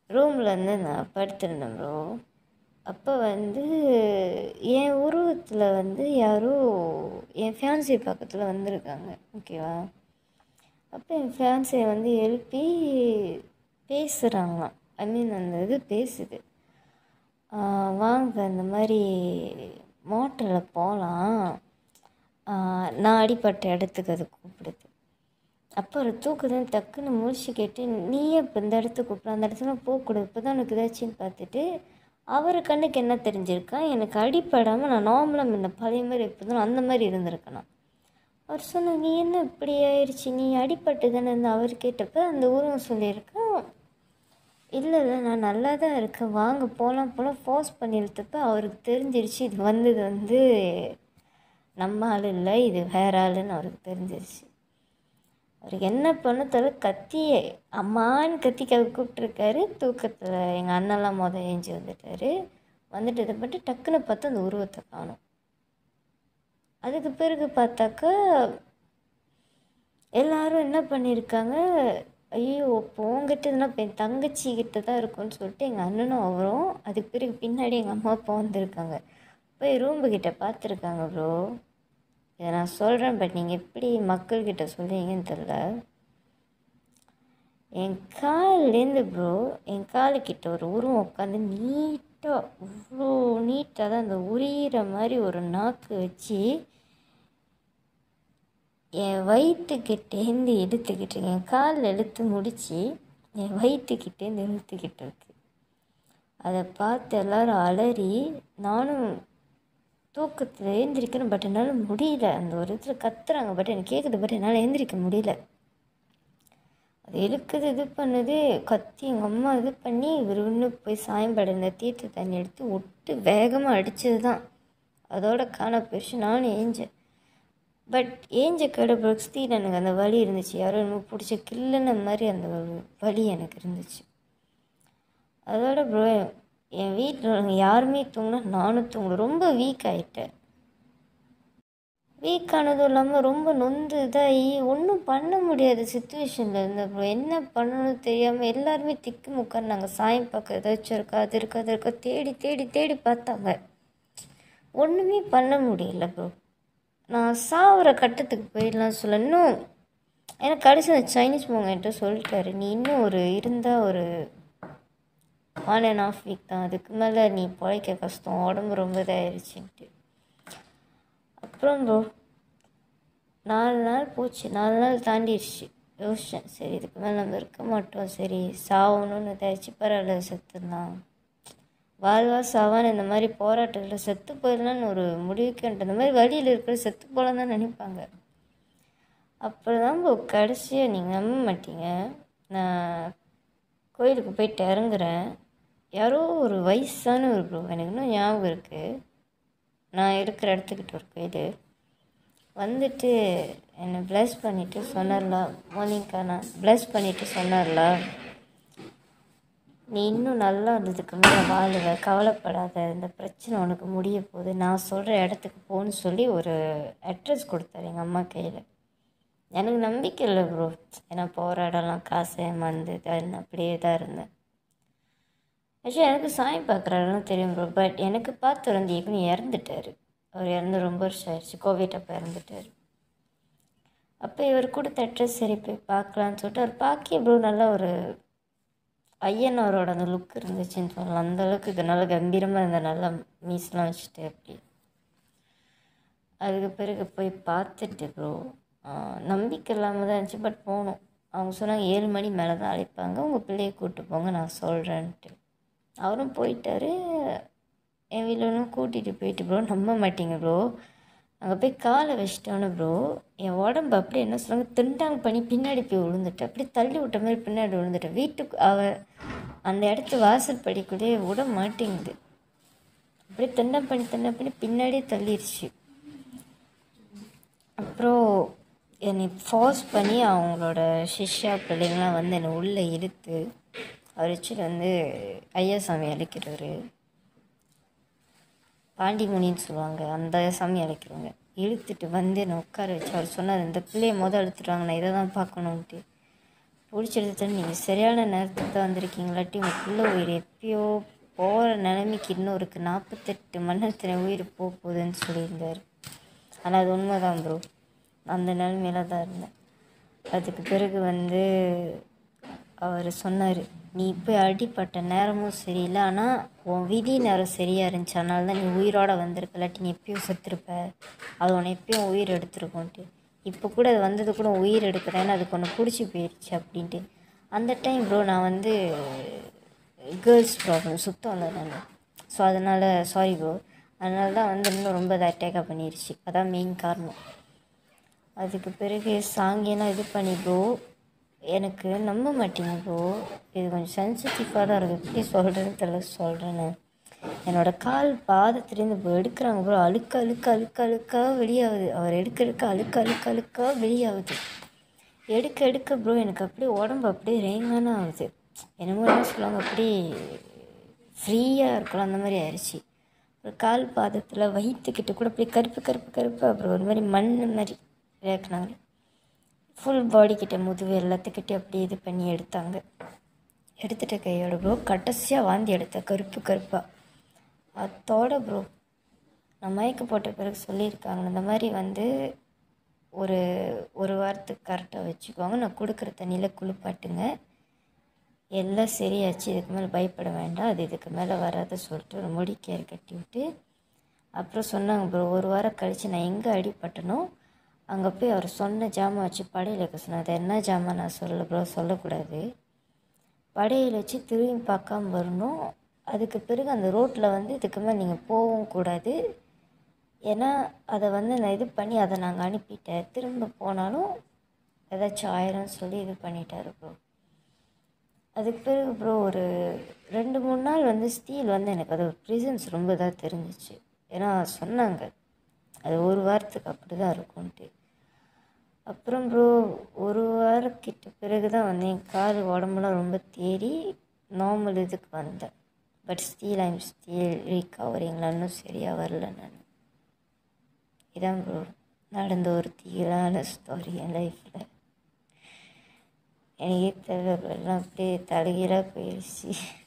ரூமில் வந்து நான் படுத்திருந்தேன் ப்ரோ. அப்போ வந்து என் உருவத்தில் வந்து யாரோ என் ஃபியான்சி பக்கத்தில் வந்திருக்காங்க, ஓகேவா? அப்போ என் ஃபியான்சியை வந்து எழுப்பி பேசுகிறாங்களாம். ஐ மீன் அந்த இது பேசுது, வாங்க இந்த மாதிரி மோட்டரில் போகலாம், நான் அடிப்பட்ட இடத்துக்கு அது கூப்பிடுது. அப்போ ஒரு தூக்குதான் டக்குன்னு முழிச்சு கேட்டு, நீயே இப்போ இந்த இடத்துக்கு கூப்பிட, அந்த இடத்துல போகக்கூடாது, இப்போ தான் எனக்கு ஏதாச்சுன்னு பார்த்துட்டு அவர் கண்ணுக்கு என்ன தெரிஞ்சிருக்கா, எனக்கு அடிப்படாமல் நான் நார்மலாக முன்ன பழைய மாதிரி இப்போ தான் அந்த மாதிரி இருந்திருக்கேனா. அவர் சொன்ன, நீ என்ன இப்படி ஆயிடுச்சு, நீ அடிப்பட்டு தானே இருந்து அவர் கேட்டப்போ அந்த உருவம் சொல்லியிருக்கேன், இல்லை இல்லை நான் நல்லா தான் இருக்கேன், வாங்க போகலாம் போகலாம் ஃபோர்ஸ் பண்ணி இழுத்தப்போ அவருக்கு தெரிஞ்சிருச்சு இது வந்தது வந்து நம்ம ஆள் இல்லை, இது வேற ஆளுன்னு அவருக்கு தெரிஞ்சிருச்சு. அவருக்கு என்ன பண்ண தவிர கத்தியே அம்மான்னு கத்தி கூப்பிட்ருக்காரு. தூக்கத்தில் எங்கள் அண்ணெல்லாம் ஏஞ்சி வந்துட்டார். வந்துட்டு இதை பட்டு டக்குன்னு பார்த்து அந்த உருவத்தை காணும். அதுக்கு பிறகு பார்த்தாக்கா எல்லாரும் என்ன பண்ணியிருக்காங்க, ஐயோ இப்போ உங்ககிட்டதுன்னா இப்போ என் தங்கச்சி கிட்ட தான் இருக்கும்னு சொல்லிட்டு எங்கள் அண்ணனும் அவரும் அதுக்கு பிறகு பின்னாடி எங்கள் அம்மா அப்பா வந்திருக்காங்க. போய் ரூம்புக்கிட்ட பார்த்துருக்காங்க ப்ரோ. இதை நான் சொல்கிறேன், பட் நீங்கள் எப்படி மக்கள்கிட்ட சொல்கிறீங்கன்னு தெரில. என் கால்லேருந்து ப்ரோ, என் காலுக்கிட்ட ஒரு உருவம் உட்காந்து நீட்டாக, இவ்வளோ நீட்டாக தான் அந்த உரிகிற மாதிரி ஒரு நாக்கு வச்சு என் வயிற்றுக்கிட்டேருந்து இழுத்துக்கிட்டு இருக்கு. என் காலில் இழுத்து முடித்து என் வயிற்றுக்கிட்டேருந்து இழுத்துக்கிட்டு இருக்கு. அதை பார்த்து எல்லோரும் அலறி, நானும் தூக்கத்தில் எழுந்திரிக்கணும், பட் என்னால் முடியல. அந்த ஒரு இடத்துல கத்துறாங்க, பட் எனக்கு கேட்குது, பட் என்னால் எழுந்திரிக்க முடியல. அது இழுக்குது, இது பண்ணுது, கத்தி எங்கள் அம்மா இது பண்ணி இவர் இன்னும் போய் சாயம்பட தீர்த்த தண்ணி எடுத்து விட்டு வேகமாக அடித்தது தான் அதோட காண போயிடுச்சு. நானும் ஏஞ்சேன், பட் ஏஞ்ச கடை ஸ்தீல் எனக்கு அந்த வலி இருந்துச்சு. யாரோ எனக்கு பிடிச்ச கில்லுன மாதிரி அந்த வலி எனக்கு இருந்துச்சு. அதோட ப்ரோ என் வீட்டில் யாருமே தூங்கினா நானும் தூங்கல. ரொம்ப வீக் ஆகிட்டேன். வீக் ஆனதும் இல்லாமல் ரொம்ப நொந்து இதாகி ஒன்றும் பண்ண முடியாத சுச்சுவேஷனில் இருந்தேன் ப்ரோ. என்ன பண்ணணும்னு தெரியாமல் எல்லாருமே திக்கு முக்கான்னு நாங்கள் சாயம் பார்க்க ஏதாச்சும் இருக்கா, அது இருக்கா, அது இருக்கா தேடி தேடி தேடி பார்த்தாங்க. ஒன்றுமே பண்ண முடியல ப்ரோ. நான் சாவுற கட்டத்துக்கு போயிடலாம் சொல்ல. இன்னும் எனக்கு கடைசி அந்த சைனீஸ் மோங்கிட்ட சொல்லிட்டாரு, நீ இன்னும் ஒரு இருந்தால் ஒரு 1.5 வீக் தான், அதுக்கு மேலே நீ பிழைக்க கஷ்டம், உடம்பு ரொம்ப இதாகிடுச்சின்ட்டு. அப்புறம் ப்ரோ 4 நாள் போச்சு, 4 நாள் தாண்டிடுச்சு. யோசித்தேன், சரி இதுக்கு மேலே நம்ம இருக்க மாட்டோம், சரி சாகணும்னு இதாகிடுச்சு, பரவாயில்ல செத்துடலாம், வாழ்வா சாவான்னு இந்த மாதிரி போராட்டத்தில் செத்து போயிடலான்னு ஒரு முடிவுக்குன்ட்டு இந்த மாதிரி வழியில் இருக்கிற செத்து போகலாம் தான் நினைப்பாங்க. அப்புறம் தான் ப்ரோ கடைசியாக நீங்கள் நம்ப மாட்டீங்க, நான் கோயிலுக்கு போயிட்டு இறங்குறேன். யாரோ ஒரு வயசான ஒரு ப்ரோ, எனக்கு இன்னும் ஞாபகம் இருக்குது, நான் இருக்கிற இடத்துக்கிட்ட ஒரு கோயில் வந்துட்டு என்னை ப்ளஸ் பண்ணிவிட்டு சொன்னார்ல, மோனிகா நான் ப்ளஸ் பண்ணிவிட்டு சொன்னார்ல, நீ இன்னும் நல்லா இருந்ததுக்கு மேலே வாழுவ, கவலைப்படாத, இந்த பிரச்சனை உனக்கு முடிய போகுது, நான் சொல்கிற இடத்துக்கு போன்னு சொல்லி ஒரு அட்ரஸ் கொடுத்தாரு எங்கள் அம்மா கையில். எனக்கு நம்பிக்கை இல்லை ப்ரோ, ஏன்னா போகிற இடம்லாம் காசு ஏமாந்து தான் அப்படியே தான் இருந்தேன். ஆக்சுவலி எனக்கு சாயம் பார்க்குற இடம்லாம் தெரியும் ப்ரோ, பட் எனக்கு பார்த்து வந்து ஏற்கனவே இறந்துட்டார். அவர் இறந்து ரொம்ப வருஷம் ஆயிடுச்சு, கோவிட் அப்போ இறந்துட்டார். அப்போ இவர் கொடுத்த அட்ரஸ் சரி போய் பார்க்கலான்னு சொல்லிட்டு அவர் பார்க்க ப்ரோ நல்லா ஒரு ஐயனாரோட அந்த லுக் இருந்துச்சுன்னு சொல்லலாம். அந்தளவுக்கு இது நல்லா கம்பீரமாக இருந்த நல்லா மீஸ்லாம் வச்சுட்டு அப்படி. அதுக்கு பிறகு போய் பார்த்துட்டு ப்ரோ நம்பிக்கை இல்லாமல் தான் இருந்துச்சு, பட் போகணும். அவங்க சொன்னாங்க 7 மணி மேலே தான் அழைப்பாங்க, உங்கள் பிள்ளையை கூப்பிட்டு போங்க நான் சொல்கிறேன்ட்டு. அவரும் போயிட்டார். என் வீட்டில் கூட்டிகிட்டு போயிட்டு ப்ரோ நம்ப மாட்டீங்க ப்ரோ, அங்கே போய் காலை வச்சிட்டோன்னு ப்ரோ என் உடம்பு அப்படியே என்ன சொல்லுவாங்க திண்டாங்க பண்ணி பின்னாடி போய் விழுந்துட்டேன். அப்படியே தள்ளி விட்ட மாதிரி பின்னாடி விழுந்துட்டேன். வீட்டுக்கு அந்த இடத்து வாசல் படிக்குள்ளே விட மாட்டேங்குது. அப்படியே திண்டம் பண்ணி பின்னாடியே தள்ளிடுச்சு. அப்புறம் என்னை ஃபோர்ஸ் பண்ணி அவங்களோட சிஷ்யா பிள்ளைங்களாம் வந்து என்னை உள்ளே இழுத்து அரிச்சிட்டு வந்து ஐயா சாமி அழைக்கிறாரு, பாண்டிமுனின்னு சொல்லுவாங்க, அந்த சாமி அழைக்கிறவங்க இழுத்துட்டு வந்து என்னை உட்கார வச்சு அவர் சொன்னார், இந்த பிள்ளையை இழுத்துட்டு வாங்க, நான் இதை தான் பார்க்கணுன்ட்டு. பிடிச்சிருது. நீங்கள் சரியான நேரத்துக்கு தான் வந்திருக்கீங்களாட்டி உங்களுக்குள்ள உயிர் எப்பயோ போகிற நிலைமைக்கு இன்னும் இருக்குது, 48 மணி நேரத்தில் உயிர் போக போகுதுன்னு சொல்லியிருந்தார். ஆனால் அது உண்மை தான் ப்ரோ, அந்த நிலைமையில தான் இருந்தேன். அதுக்கு பிறகு அவர் சொன்னார், நீ இப்போ அடிப்பட்ட நேரமும் சரியில்லை, ஆனால் உன் விதி நேரம் சரியாக இருந்துச்சு, அதனால தான் நீ உயிரோடு வந்திருக்க, இல்லாட்டி நீ எப்பயும் செத்துருப்ப, அது உன்னை எப்பயும் உயிர் எடுத்துருக்கோன்ட்டு. இப்போ கூட அது வந்தது கூட உயிர் எடுக்கிறேன், ஏன்னா அதுக்கு ஒன்று பிடிச்சி போயிடுச்சு அப்படின்ட்டு. அந்த டைம் ப்ரோ நான் கேர்ள்ஸ் ப்ராப்ளம் சுத்தம் இல்லை நான். ஸோ அதனால் சாரி ப்ரோ, அதனால தான் இன்னும் ரொம்ப அதை அட்டேக்காக பண்ணிடுச்சு, அதான் மெயின் காரணம். அதுக்கு பிறகு சாங்கியெல்லாம் இது பண்ணி ப்ரோ, எனக்கு நம்ப மாட்டீங்க ப்ரோ, இது கொஞ்சம் சென்சிட்டிவாக தான் இருக்குது, எப்படி சொல்கிறேன்னு தெரியல சொல்கிறேன்னு. என்னோடய கால் பாதத்துலேருந்து இப்போ எடுக்கிறாங்க ப்ரோ, அழுக்காக வெளியாகுது. அவர் எடுக்க அழுக்காக வெளியாகுது. எடுக்க ப்ரோ எனக்கு அப்படியே உடம்பு அப்படியே ரேங்கான ஆகுது. என்னமோ என்ன சொல்லுவாங்க, அப்படியே ஃப்ரீயாக இருக்கலாம் அந்த மாதிரி ஆயிடுச்சு. ஒரு கால் பாதத்தில் வயிற்றுக்கிட்ட கூட அப்படியே கருப்பு அப்புறம் ஒரு மாதிரி மண் மாதிரி ரேக்கினாங்க. ஃபுல் பாடிக்கிட்ட முதுகு எல்லாத்துக்கிட்டே அப்படியே இது பண்ணி எடுத்தாங்க. எடுத்துகிட்ட கையோட ப்ரோ கடைசியாக வாந்தி எடுத்தேன் கருப்பாக. அதோட ப்ரோ நான் மயக்க போட்ட பிறகு சொல்லியிருக்காங்க, இந்த மாதிரி ஒரு வாரத்துக்கு கரெக்டாக வச்சுக்கோங்க, நான் கொடுக்குற தண்ணியில் குளிப்பாட்டுங்க, எல்லாம் சரியாச்சு, இதுக்கு மேலே பயப்பட வேண்டாம், அது இதுக்கு மேலே வராத சொல்லிட்டு ஒரு முடிக்கேர் கட்டி விட்டு அப்புறம் சொன்னாங்க ப்ரோ, ஒரு வாரம் கழித்து நான் எங்கே அடிப்பட்டனோ அங்கே போய் அவர் சொன்ன ஜாமான் வச்சு படையில் வைக்க சொன்னார். அது என்ன ஜாமான் நான் சொல்லலை ப்ரோ, சொல்லக்கூடாது. படையில் வச்சு திரும்பி பார்க்காம வரணும். அதுக்கு பிறகு அந்த ரோட்டில் இதுக்கு மேலே நீங்கள் போகவும் கூடாது, ஏன்னா அதை நான் இது பண்ணி அதை நாங்கள் அனுப்பிட்டேன், திரும்ப போனாலும் ஏதாச்சும் ஆயிரம்னு சொல்லி இது பண்ணிட்டாரு ப்ரோ. அதுக்கு பிறகு ப்ரோ ஒரு 2-3 நாள் ஸ்டீல் எனக்கு அது ப்ரிசன்ஸ் ரொம்ப இதாக தெரிஞ்சிச்சு. ஏன்னா சொன்னாங்க அது ஒரு வாரத்துக்கு அப்படி தான் இருக்கும்ன்ட்டு. அப்புறம் ப்ரோ ஒரு வாரக்கிட்ட பிறகு தான் என் கால் உடம்புலாம் ரொம்ப தேறி நார்மல் இதுக்கு வந்தேன். பட் ஐம் ஸ்டீல் ரீகவரிங்கில் இன்னும் சரியாக வரல நான். இதான் ப்ரோ நடந்த ஒரு தீரான ஸ்டோரி என் லைஃப்பில். எனக்கே தெரியல, எல்லாம் அப்படியே தலைகீழாக போயிடுச்சு.